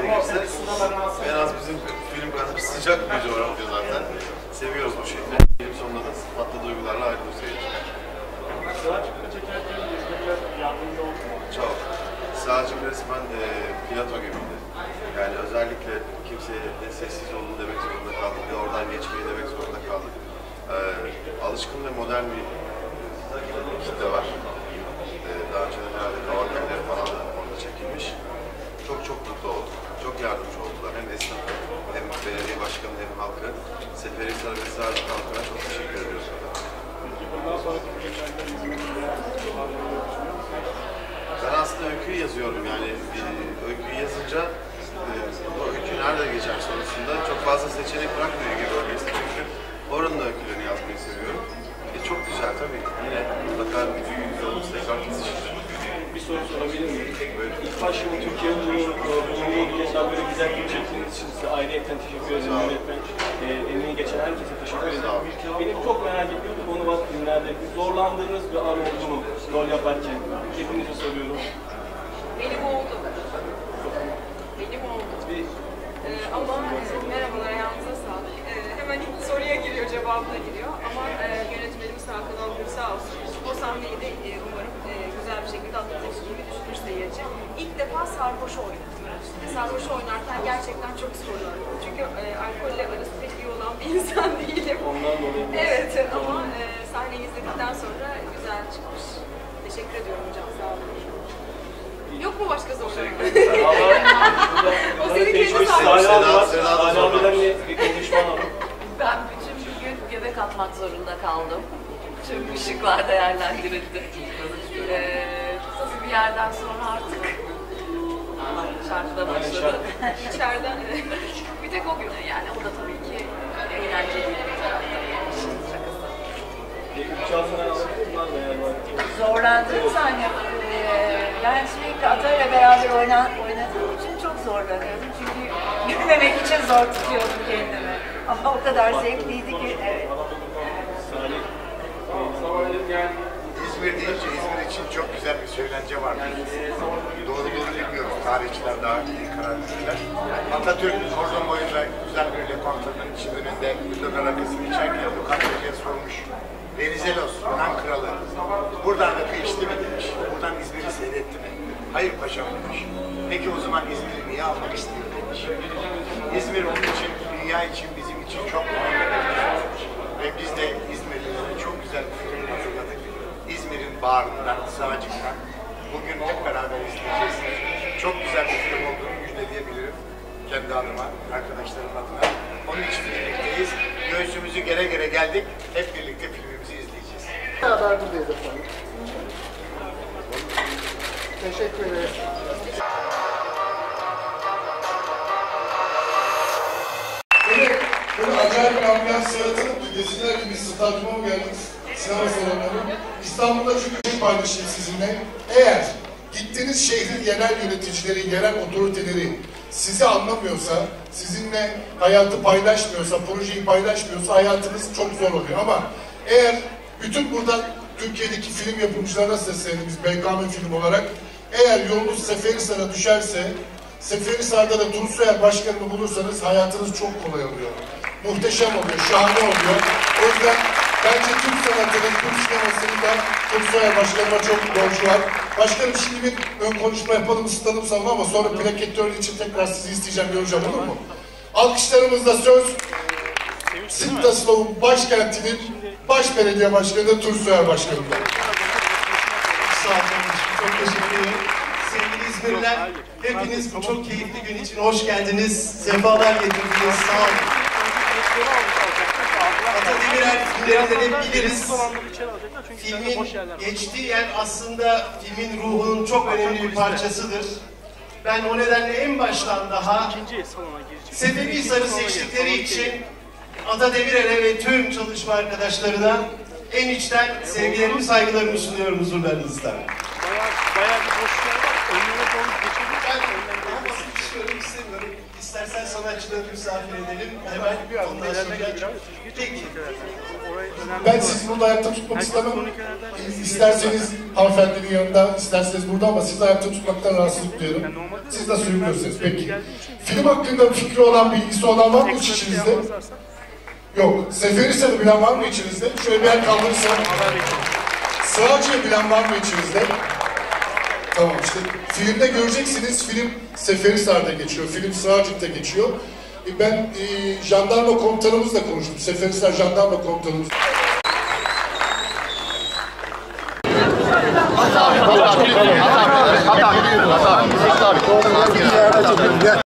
gerekirse. En az bizim film kadar sıcak bir coğrafya zaten. Seviyoruz bu şehri. Film sonunda da tatlı duygularla ayrılır seyirciler. Selçuk'ta çekerken İzmir'ler yardımcı oldu mu? Çok. Selçuk resmen plato gibiydi. Yani özellikle kimseye ne sessiz olun demek zorunda kaldık, ne oradan geçmeyi demek zorunda kaldık. Alışkın ve modern bir kitle var. Daha önce de herhalde kavalyeleri falan da orada çekilmiş. Çok mutlu olduk. Çok yardımcı oldular. Hem esnaf, hem belediye başkanı, hem halkı. Seferihisar ve Selçuk halkına çok teşekkür ediyoruz. Bundan sonraki geçerken Ben aslında öyküyü yazıyorum yani. Öyküyü yazınca bu öykü nerede geçer sonrasında çok fazla seçenek bırakmıyor gibi bölgesi. Çünkü oranın öykülerini yazmayı seviyorum. Çok güzel tabii. Yine mutlaka yolumuz tekrar kesişir. Bir soru sorabilir miyim? İlk başta Türkiye'nin bunu geçen böyle güzel bir çektiğiniz için size ayrıyeten teşekkür ederim. Yönetmen, emeği geçen herkese teşekkür ederim. Benim çok merak ettiğim bir konu var filmlerde. Zorlandığınız bir an oldu mu rol yaparken? Hepinize soruyorum. Benim oldu. Benim oldu. Ama merhabalar, ayağınıza sağlık. Hemen ilk soruya giriyor, cevabına giriyor. Ama yönetmenimiz Hakan Algın sağ olsun. O sahneyi de umarım güzel bir şekilde atlatacağını düşünür seyirci. İlk defa sarhoş oynadım. Sarhoş oynarken gerçekten çok zorlandım. Çünkü alkolle arası pek iyi olan bir insan değilim. Ondan dolayı. Evet ama sahneyi izledikten sonra güzel çıkmış. Teşekkür ediyorum hocam, sağ olun. Yok mu başka sorular? O senin kendi Ben bütün bir gün göbek atmak zorunda kaldım. Tüm ışıklar değerlendirildi. Tabii bir yerden sonra artık şarkıda başladı. İçeriden Bir tek o gün yani o da tabii ki eğlenceli bir taraftan şakası. Zorlandığım sahne, ben sürekli Atay'la beraber oynadığım için çok zorlanıyordum. Çünkü gülmemek için zor tutuyordum kendimi. Ama o kadar zevkliydi ki, evet. İzmir deyince İzmir için çok güzel bir söylence var. Doğruluğunu bilmiyoruz. Tarihçiler daha iyi karar verirler. Atatürk kordon boyunca güzel bir lokantanın önünde Yunan rakısını içerken lokantacıya sormuş. Venizelos, Yunan kralı, buradan rakı içti mi demiş. Buradan İzmir'i seyretti mi? Hayır paşam demiş. Peki o zaman İzmir'i niye almak istiyor demiş. İzmir onun için, dünya için, bizim için çok önemli bir şey. Ve biz de İzmirlilere çok güzel bir film hazırladık. İzmir'in bağrından, sağcıktan bugün hep beraber izleyeceğiz. Çok güzel bir film olduğunu müjdeleyebilirim. Kendi adıma, arkadaşlarım adına. Onun için birlikteyiz. Göğsümüzü gere gere geldik. Hep birlikte filmimizi izleyeceğiz. Beraber buradayız efendim. Teşekkür ederim. Böyle acayip bir ambiyans yaratıp desinler ki biz stadyuma mı geldik, sinema salonları. İstanbul'da çünkü şey paylaşayım sizinle. Eğer gittiğiniz şehrin yerel yöneticileri, yerel otoriteleri sizi anlamıyorsa, sizinle hayatı paylaşmıyorsa, projeyi paylaşmıyorsa hayatınız çok zor oluyor. Ama eğer bütün burada Türkiye'deki film yapımcılarına seslenelim biz BKM Film olarak, eğer yolunuz Seferihisar'a düşerse, Seferihisar'da da Tunçsoyer Başkanı'nı bulursanız hayatınız çok kolay oluyor. Muhteşem oluyor, şahane oluyor. O yüzden bence Türk sanatının, Türk sinemasının da Tunçsoyer Başkanı'na çok borcu var. Başkanım şimdi bir ön konuşma yapalım, ısıtalım salonu ama sonra plaketörlüğü için tekrar sizi isteyeceğim, göreceğim, olur mu? Alkışlarımızla söz, Sivas'ın başkentinin baş belediye başkanı Tunçsoyer Başkanı'nda. Sağ olun, çok teşekkür ederim. Sevgili İzmirliler, hepiniz bu çok keyifli gün için hoş geldiniz, sefalar getirdiniz, sağ olun. Ata Demirer filmlerinden hep biliriz. Filmin geçtiği yer aslında filmin ruhunun çok önemli bir parçasıdır. Ben o nedenle en baştan daha Seferihisar'ı seçtikleri için Ata Demirer'e ve tüm çalışma arkadaşlarına en içten sevgilerimi, saygılarımı sunuyorum huzurlarınızda. Bayağı bir boşluk var. Önüne doğru geçelim. Ben daha basit bir şey söylemek istemiyorum. bekliyorum. İstersen sanatçıları misafir edelim. Hemen ondan Peki. Ben sizi burada ayakta tutmak istemem. İsterseniz hanımefendinin yanında, isterseniz burada ama sizi ayakta tutmaktan rahatsızlık duyuyorum. Siz nasıl uyumuyorsunuz? Peki. Film hakkında fikri olan, bilgisi olan var mı hiç içinizde? Yok. Seferihisar'ı bilen var mı içinizde? Şöyle bir el kaldırırsa. Sığacı'yı bilen var mı içinizde? Tamam işte. Filmde göreceksiniz, film Seferihisar'da geçiyor, film Sığacık'ta geçiyor. Ben jandarma komutanımızla konuştum, Seferihisar jandarma komutanımız.